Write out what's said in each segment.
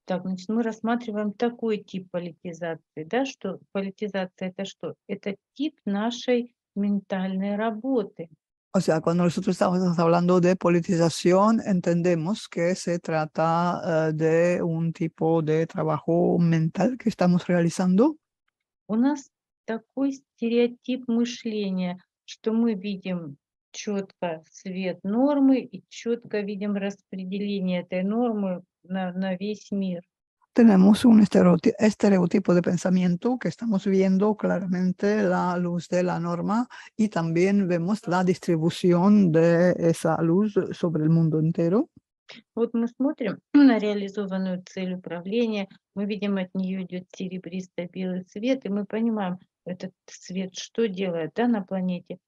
Так, значит, мы рассматриваем такой тип политизации, да, что политизация это что? Это тип нашей ментальной работы. O sea, cuando nosotros estamos hablando de politización, entendemos que se trata de un tipo de trabajo mental que estamos realizando. У нас такой стереотип мышления, что мы видим четко свет нормы и четко видим распределение этой нормы на весь мир. Tenemos un estereotipo de pensamiento que estamos viendo claramente la luz de la norma y también vemos la distribución de esa luz sobre el mundo entero. Вот мы смотрим на реализованную цель управления, мы видим, от нее идет серебристо-белый свет, и мы понимаем, этот свет что делает, да, на планете?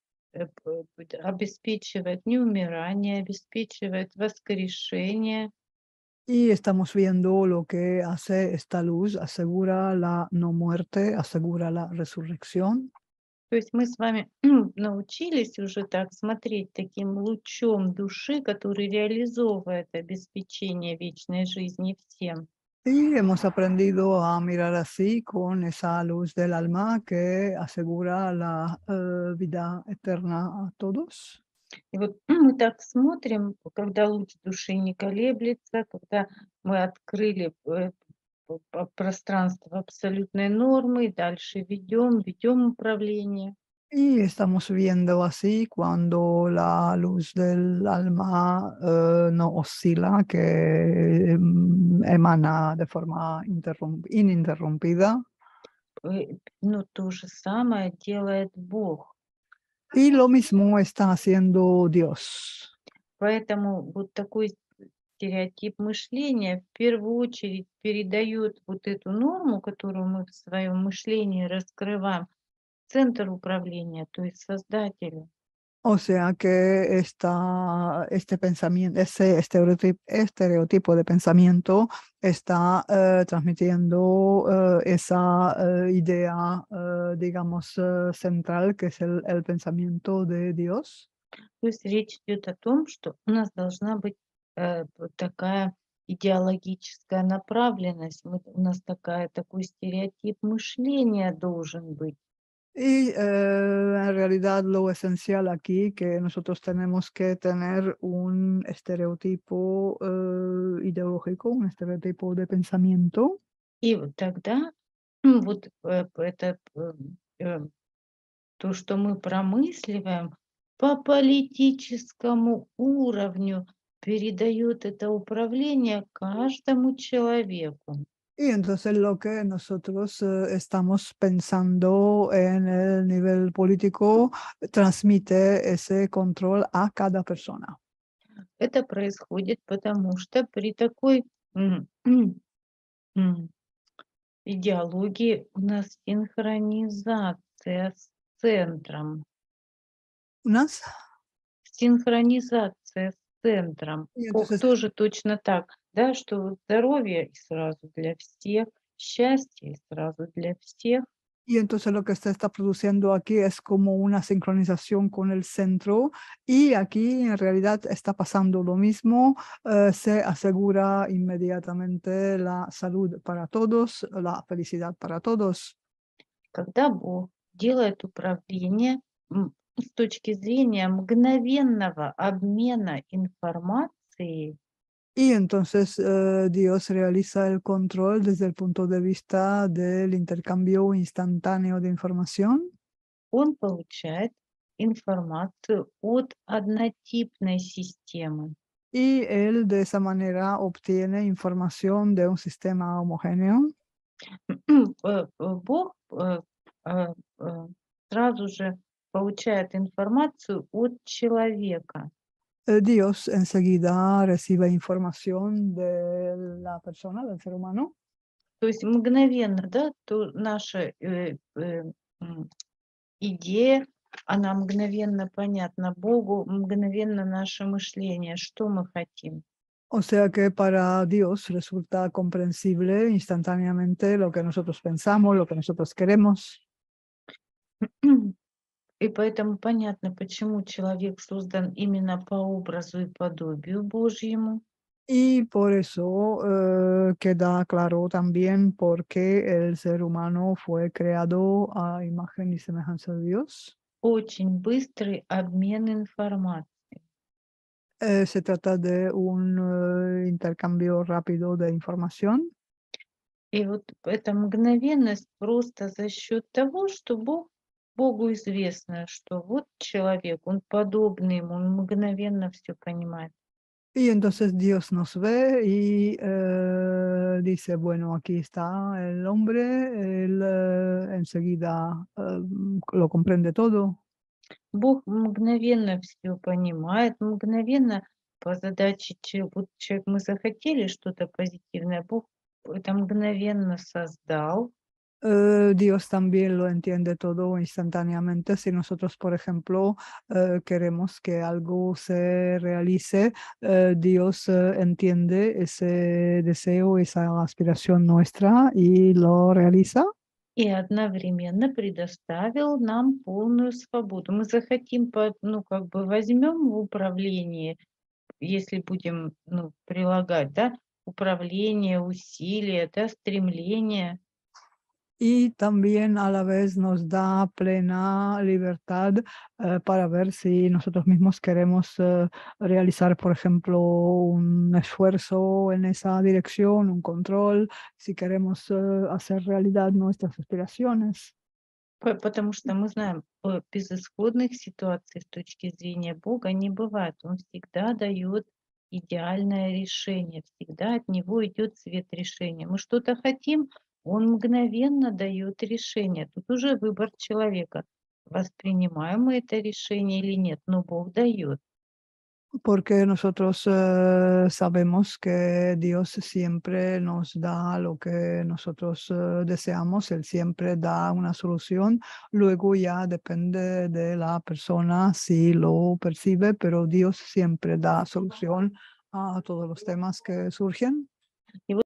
Обеспечивает неумирание, обеспечивает воскрешение. Y estamos viendo lo que hace esta luz, asegura la no muerte, asegura la resurrección. То есть мы с вами научились уже так смотреть таким лучом души, который реализовывает обеспечение вечной жизни всем. Y hemos aprendido a mirar así con esa luz del alma que asegura la vida eterna a todos. И вот мы так смотрим, когда луч души не колеблется, когда мы открыли пространство абсолютной нормы, и дальше ведем управление. Y estamos viendo así cuando la luz del alma no oscila, que emana de forma ininterrumpida. Но то же самое делает Бог. Y lo mismo está haciendo Dios. Поэтому вот такой стереотип мышления в первую очередь передает вот эту норму, которую мы в своем мышлении раскрываем, в центр управления, то есть Создателю. O sea que este pensamiento, ese estereotipo de pensamiento está transmitiendo esa idea, digamos, central, que es el pensamiento de Dios. То есть речь идет о том, что у нас должна быть вот такая идеологическая направленность, у нас такой стереотип мышления должен быть. Y en realidad lo esencial aquí, que nosotros tenemos que tener un estereotipo ideológico, un estereotipo de pensamiento. И вот тогда вот э, то, что мы промысливаем по политическому уровню, передает это управление каждому человеку. Y entonces lo que nosotros estamos pensando en el nivel político transmite ese control a cada persona. Это происходит потому, что при такой м, идеологии у нас синхронизация с центром. Unas, Синхронизация с центром. y Бог entonces, тоже точно так, да, что вот здоровье и сразу для всех, счастье и сразу для всех. y entonces lo que se está produciendo aquí es como una sincronización con el centro y aquí en realidad está pasando lo mismo, se asegura inmediatamente la salud para todos, la felicidad para todos. Когда Бог делает управление с точки зрения мгновенного обмена информацией, Y entonces Dios realiza el control desde el punto de vista del intercambio instantáneo de información Он получает информацию от однотипной системы. y él de esa manera obtiene información de un sistema homogéneo. Бог сразу же получает информацию от человека. Dios enseguida recibe información de la persona, del ser humano. То есть мгновенно, да, наша идея, она мгновенно понятна Богу, мгновенно наше мышление, что мы хотим. O sea que para Dios resulta comprensible instantáneamente lo que nosotros pensamos, lo que nosotros queremos. И поэтому понятно, почему человек создан именно по образу и подобию Божьему. Y por eso queda claro también por qué el ser humano fue creado a imagen y semejanza de Dios. Очень быстрый обмен информацией. Se trata de un intercambio rápido de información. И вот эта мгновенность просто за счет того, что Богу известно, что вот человек, он подобный ему, он мгновенно все понимает. Y entonces Dios nos ve y dice, bueno, aquí está el hombre, él enseguida lo comprende todo. Бог мгновенно все понимает, мгновенно по задаче, вот человек, мы захотели что-то позитивное, Бог это мгновенно создал. Dios también lo entiende todo instantáneamente. Si nosotros, por ejemplo, queremos que algo se realice, Dios entiende ese deseo, esa aspiración nuestra y lo realiza. И одновременно предоставил нам полную свободу. Мы захотим, ну, как бы возьмем в управление, если будем, ну, прилагать, да, управление, усилия, да, стремление. Y también a la vez nos da plena libertad para ver si nosotros mismos queremos realizar, por ejemplo, un esfuerzo en esa dirección, un control, si queremos hacer realidad nuestras aspiraciones. Потому что мы знаем, безысходных ситуаций с точки зрения Бога не бывает. Он всегда дает идеальное решение, всегда от него идет свет решения. Мы что-то хотим, он мгновенно дает решение. Тут уже выбор человека, воспринимаем мы это решение или нет, но Бог дает. Porque nosotros sabemos que Dios siempre nos da lo que nosotros deseamos, Él siempre da una solución, luego ya depende de la persona si lo percibe, pero Dios siempre da solución a todos los temas que surgen. И